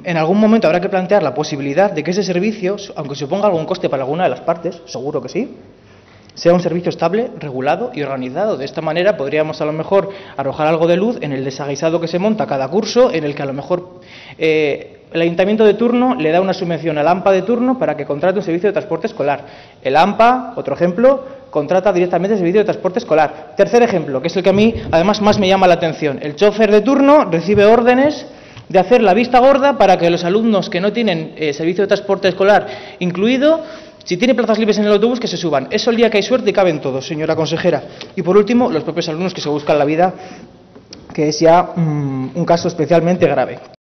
en algún momento habrá que plantear la posibilidad de que ese servicio, aunque suponga algún coste para alguna de las partes, seguro que sí, sea un servicio estable, regulado y organizado. De esta manera podríamos a lo mejor arrojar algo de luz en el desaguisado que se monta cada curso, en el que a lo mejor el ayuntamiento de turno le da una subvención al AMPA de turno para que contrate un servicio de transporte escolar. El AMPA, otro ejemplo, contrata directamente el servicio de transporte escolar. Tercer ejemplo, que es el que a mí además más me llama la atención. El chofer de turno recibe órdenes de hacer la vista gorda para que los alumnos que no tienen servicio de transporte escolar incluido, si tiene plazas libres en el autobús, que se suban. Eso el día que hay suerte y caben todos, señora consejera. Y por último, los propios alumnos que se buscan la vida, que es ya un caso especialmente grave.